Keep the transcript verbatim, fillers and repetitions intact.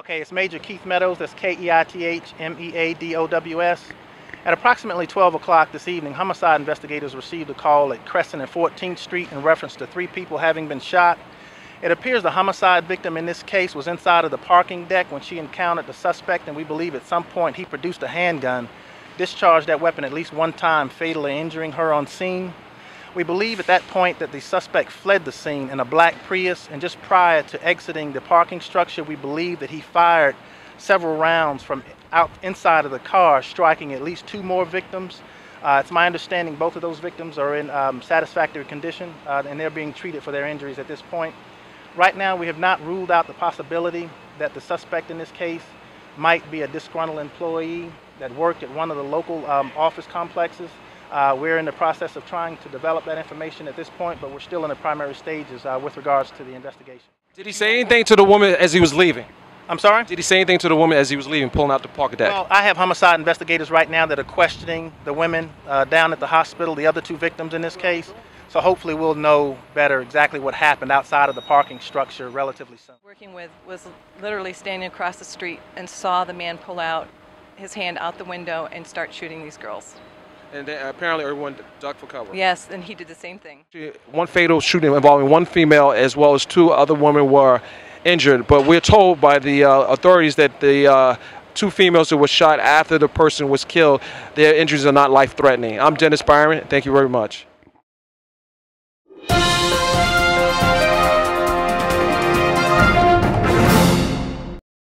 Okay, it's Major Keith Meadows, that's K E I T H M E A D O W S. At approximately twelve o'clock this evening, homicide investigators received a call at Crescent and fourteenth Street in reference to three people having been shot. It appears the homicide victim in this case was inside of the parking deck when she encountered the suspect, and we believe at some point he produced a handgun, discharged that weapon at least one time, fatally injuring her on scene. We believe at that point that the suspect fled the scene in a black Prius, and just prior to exiting the parking structure, we believe that he fired several rounds from out inside of the car, striking at least two more victims. Uh, it's my understanding both of those victims are in um, satisfactory condition, uh, and they're being treated for their injuries at this point. Right now, we have not ruled out the possibility that the suspect in this case might be a disgruntled employee that worked at one of the local um, office complexes. Uh, we're in the process of trying to develop that information at this point, but we're still in the primary stages uh, with regards to the investigation. Did he say anything to the woman as he was leaving? I'm sorry? Did he say anything to the woman as he was leaving, pulling out the parking deck? Well, I have homicide investigators right now that are questioning the women uh, down at the hospital, the other two victims in this case. So hopefully we'll know better exactly what happened outside of the parking structure relatively soon. Working with was literally standing across the street and saw the man pull out his hand out the window and start shooting these girls. And then apparently everyone ducked for cover. Yes, and he did the same thing. One fatal shooting involving one female as well as two other women were injured, but we're told by the uh, authorities that the uh, two females who were shot after the person was killed, their injuries are not life-threatening. I'm Dennis Byron. Thank you very much.